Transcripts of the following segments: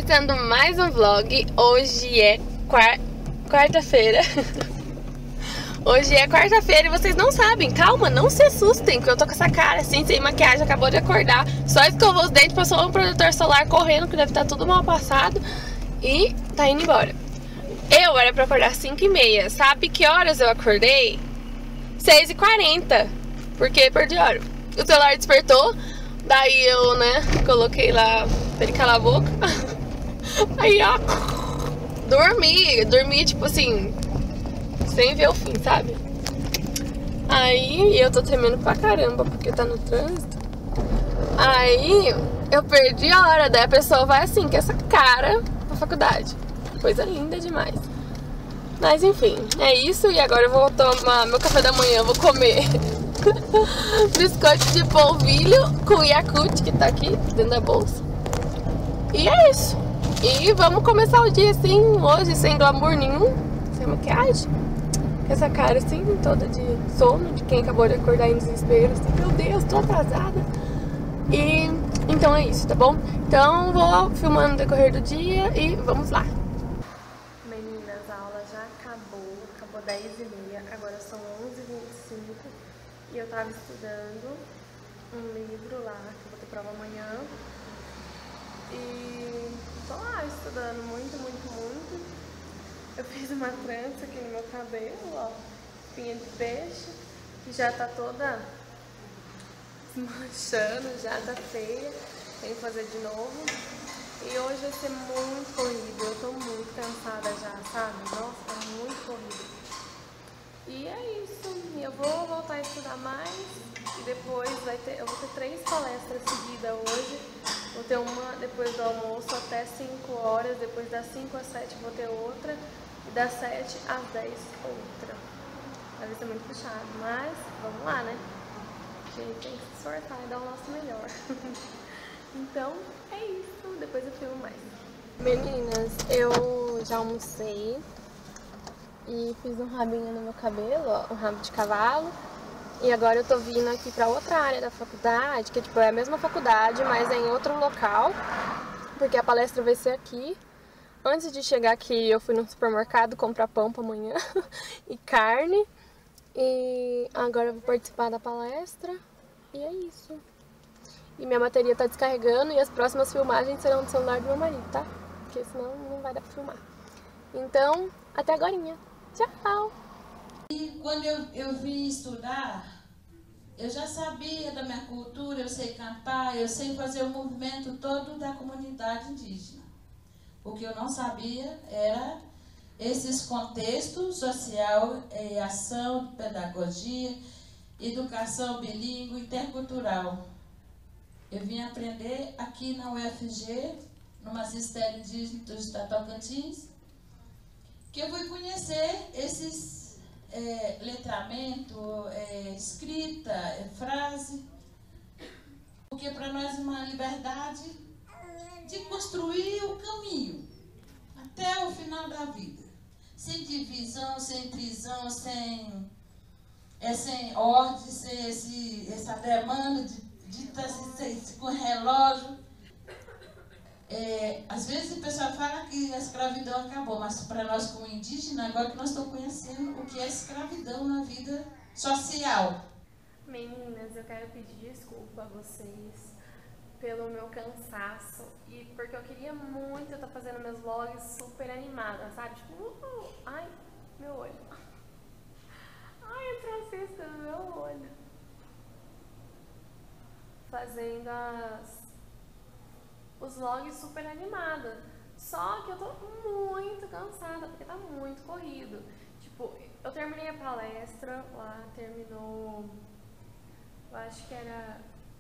Começando mais um vlog. Hoje é quarta-feira. Hoje é quarta-feira e vocês não sabem. Calma, não se assustem, porque eu tô com essa cara assim, sem maquiagem, acabou de acordar. Só escovou os dentes, passou um protetor solar correndo, que deve estar tudo mal passado. E tá indo embora. Eu era pra acordar 5h30. Sabe que horas eu acordei? 6h40. Porque perdi hora. O celular despertou. Daí eu, coloquei lá pra ele calar a boca. Aí, ó, dormi, tipo assim, sem ver o fim, sabe? Aí, eu tô tremendo pra caramba, porque tá no trânsito. Aí, eu perdi a hora, daí a pessoa vai assim, com essa cara pra faculdade. Coisa linda demais. Mas enfim, é isso. E agora eu vou tomar meu café da manhã, vou comer biscoito de polvilho com Yakult, que tá aqui dentro da bolsa. E é isso. E vamos começar o dia assim, hoje, sem glamour nenhum, sem maquiagem, com essa cara assim, toda de sono, de quem acabou de acordar em desespero, assim, meu Deus, tô atrasada. E então é isso, tá bom? Então vou filmando no decorrer do dia e vamos lá. Meninas, a aula já acabou 10h30, agora são 11h25 e eu tava estudando um livro lá, que eu vou ter prova amanhã. E tô lá estudando muito. Eu fiz uma trança aqui no meu cabelo, ó, espinha de peixe, que já tá toda desmanchando, já tá feia. Tenho que fazer de novo. E hoje vai ser muito corrido, eu tô muito cansada já, sabe? Nossa, tá muito corrido. E é isso, e eu vou voltar a estudar mais. E depois eu vou ter 3 palestras seguidas hoje. Vou ter uma depois do almoço até 5 horas, depois das 5 às 7 vou ter outra, e das 7 às 10 outra. Vai ser muito puxado, mas vamos lá, né? A gente tem que se esforçar e dar o nosso melhor. Então, é isso, depois eu filmo mais. Meninas, eu já almocei e fiz um rabinho no meu cabelo, ó, um rabo de cavalo. E agora eu tô vindo aqui pra outra área da faculdade, que tipo, é a mesma faculdade, mas é em outro local, porque a palestra vai ser aqui. Antes de chegar aqui, eu fui no supermercado comprar pão pra amanhã e carne. E agora eu vou participar da palestra. E é isso. E minha bateria tá descarregando e as próximas filmagens serão do celular do meu marido, tá? Porque senão não vai dar pra filmar. Então, até agorinha. Tchau! E quando eu vim estudar, eu já sabia da minha cultura, eu sei cantar, eu sei fazer o movimento todo da comunidade indígena. O que eu não sabia era esses contextos social, ação, pedagogia, educação bilíngue, intercultural. Eu vim aprender aqui na UFG, no Magistério Indígena do Estado Tocantins, que eu fui conhecer esses letramento, escrita, frase, porque para nós é uma liberdade de construir o caminho até o final da vida, sem divisão, sem prisão, sem ordem, sem essa demanda de estar com relógio. Às vezes o pessoal fala que a escravidão acabou, mas para nós como indígenas, agora que nós estamos conhecendo o que é escravidão na vida social. Meninas, eu quero pedir desculpa a vocês pelo meu cansaço e porque eu queria muito estar fazendo meus vlogs super animada, sabe? Tipo, ai, meu olho. Ai, entrou cisca no meu olho. Fazendo os vlogs super animada. Só que eu tô muito cansada, porque tá muito corrido. Tipo, eu terminei a palestra lá, terminou, eu acho que era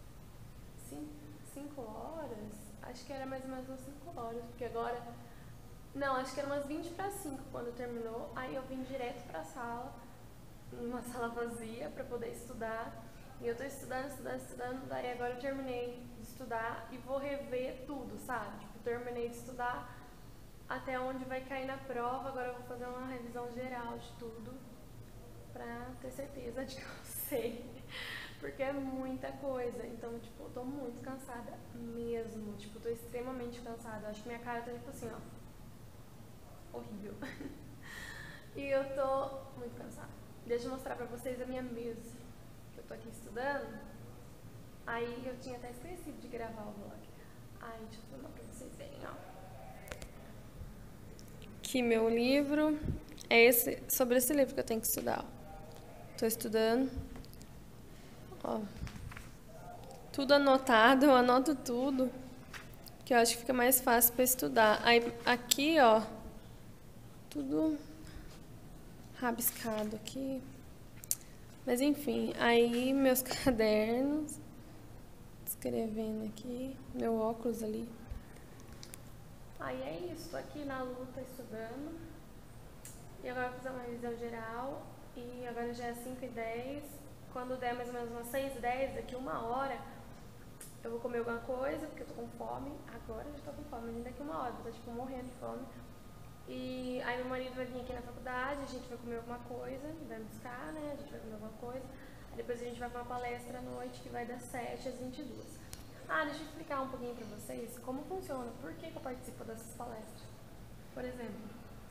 5 horas. Acho que era mais ou menos umas 5 horas, porque agora... Não, acho que era umas 20 para 5 quando terminou. Aí eu vim direto pra sala, numa sala vazia, pra poder estudar. E eu tô estudando, daí agora eu terminei de estudar e vou rever tudo, sabe? Tipo, terminei de estudar até onde vai cair na prova, agora eu vou fazer uma revisão geral de tudo pra ter certeza de que eu sei. porque é muita coisa. Então, tipo, eu tô muito cansada mesmo. Tipo, eu tô extremamente cansada. Acho que minha cara tá tipo assim, ó. Horrível. E eu tô muito cansada. Deixa eu mostrar pra vocês a minha mesa. Que eu tô aqui estudando. Aí eu tinha até esquecido de gravar o vlog. Aí, deixa eu filmar pra vocês verem, ó. Aqui meu livro. É sobre esse livro que eu tenho que estudar. Tô estudando. Ó. Tudo anotado, eu anoto tudo. Que eu acho que fica mais fácil pra estudar. Aí aqui, ó. Tudo rabiscado aqui. Mas enfim, aí meus cadernos. Escrevendo aqui. Meu óculos ali. Aí é isso, tô aqui na luta estudando. E agora vou fazer uma revisão geral. E agora já é 5h10. Quando der mais ou menos umas 6h10, daqui 1 hora, eu vou comer alguma coisa, porque eu tô com fome. Agora eu já tô com fome, mas daqui 1 hora, eu tô tipo morrendo de fome. E aí meu marido vai vir aqui na faculdade, a gente vai comer alguma coisa, vai buscar, né? A gente vai comer alguma coisa. Aí depois a gente vai pra uma palestra à noite, que vai das 7 às 22. Ah, deixa eu explicar um pouquinho pra vocês como funciona, por que eu participo dessas palestras. Por exemplo,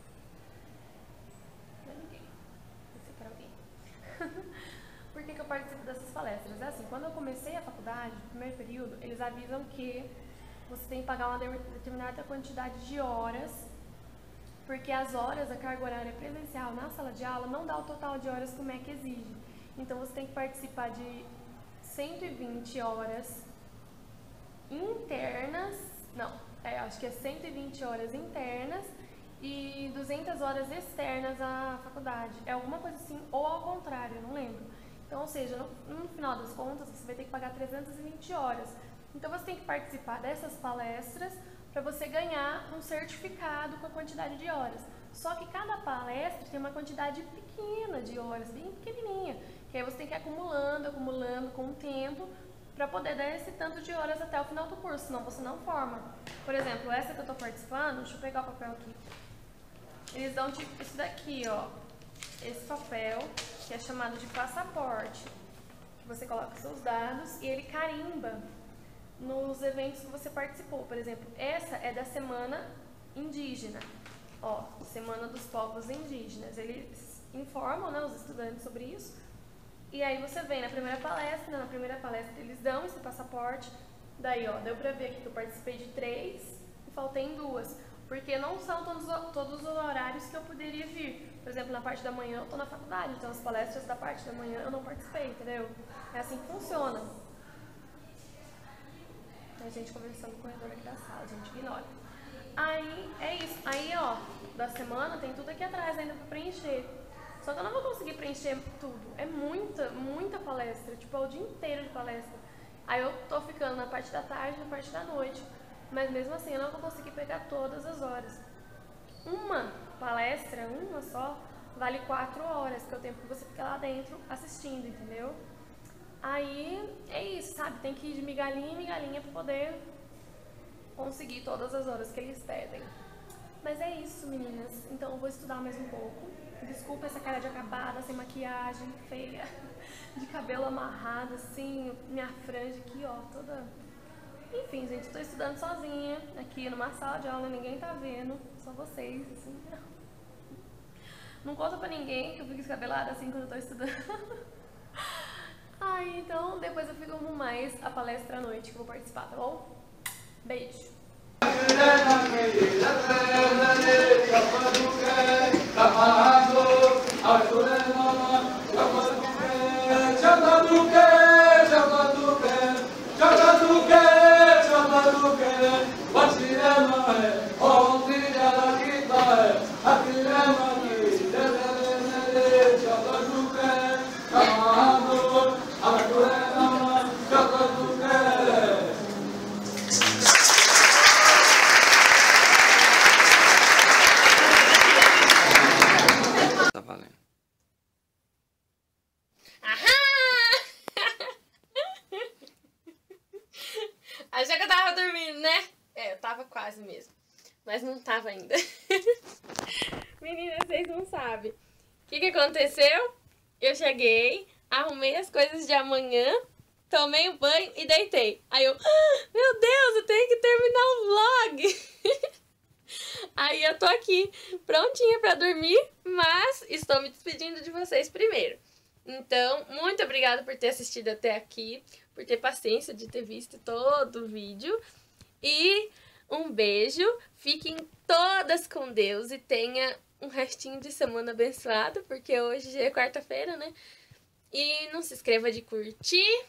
não é ninguém, esse é pra alguém. Por que eu participo dessas palestras? É assim, quando eu comecei a faculdade, no primeiro período, eles avisam que você tem que pagar uma determinada quantidade de horas, porque as horas, a carga horária presencial na sala de aula não dá o total de horas que o MEC exige. Então você tem que participar de 120 horas internas, acho que é 120 horas internas e 200 horas externas à faculdade. É alguma coisa assim, ou ao contrário, eu não lembro. Então, ou seja, no final das contas, você vai ter que pagar 320 horas. Então, você tem que participar dessas palestras para você ganhar um certificado com a quantidade de horas. Só que cada palestra tem uma quantidade pequena de horas, bem pequenininha, que aí você tem que ir acumulando com o tempo, para poder dar esse tanto de horas até o final do curso, senão você não forma. Por exemplo, essa que eu estou participando, deixa eu pegar o papel aqui. Eles dão tipo isso daqui, ó. Esse papel, que é chamado de passaporte. Que você coloca seus dados e ele carimba nos eventos que você participou. Por exemplo, essa é da Semana Indígena. Ó, Semana dos Povos Indígenas. Eles informam, né, os estudantes sobre isso. E aí você vem na primeira palestra eles dão esse passaporte. Daí, ó, deu pra ver aqui que eu participei de 3 e faltei em 2. Porque não são todos os horários que eu poderia vir. Por exemplo, na parte da manhã eu tô na faculdade, então as palestras da parte da manhã eu não participei, entendeu? É assim que funciona. Tem gente conversando no corredor aqui da sala, a gente ignora. Aí, é isso. Aí, ó, da semana tem tudo aqui atrás ainda pra preencher. Só que eu não vou conseguir preencher tudo. É muita palestra. Tipo, é o dia inteiro de palestra. Aí eu tô ficando na parte da tarde, na parte da noite. Mas mesmo assim, eu não vou conseguir pegar todas as horas. Uma palestra, uma só, vale 4 horas, que é o tempo que você fica lá dentro assistindo, entendeu? Aí, é isso, sabe? Tem que ir de migalhinha em migalhinha pra poder conseguir todas as horas que eles pedem. Mas é isso, meninas. Então eu vou estudar mais um pouco. Desculpa essa cara de acabada, sem maquiagem, feia, de cabelo amarrado, assim, minha franja aqui, ó, toda... Enfim, gente, tô estudando sozinha, aqui numa sala de aula, ninguém tá vendo, só vocês, assim. Não conta pra ninguém que eu fico descabelada assim quando eu tô estudando. Ai, então depois eu fico com mais a palestra à noite que eu vou participar, tá bom? Beijo! Achei que eu tava dormindo, né? É, eu tava quase mesmo. Mas não tava ainda. Meninas, vocês não sabem. O que aconteceu? Eu cheguei, arrumei as coisas de amanhã tomei um banho e deitei. Aí eu, meu Deus, eu tenho que terminar o vlog. Aí eu tô aqui, prontinha pra dormir, mas estou me despedindo de vocês primeiro. Então, muito obrigada por ter assistido até aqui, por ter paciência de ter visto todo o vídeo. E um beijo, fiquem todas com Deus e tenha um restinho de semana abençoado, porque hoje já é quarta-feira, né? E não se esqueça de curtir.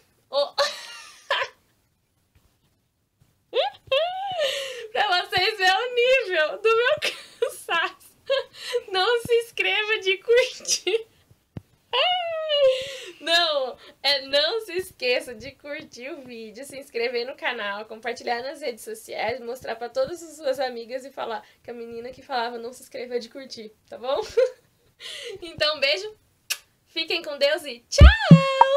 Pra vocês verem o nível do meu cansaço. Não se inscreva de curtir. Não se esqueça de curtir o vídeo, se inscrever no canal, compartilhar nas redes sociais, mostrar pra todas as suas amigas e falar que a menina que falava não se inscreva de curtir, tá bom? Então, beijo, fiquem com Deus e tchau!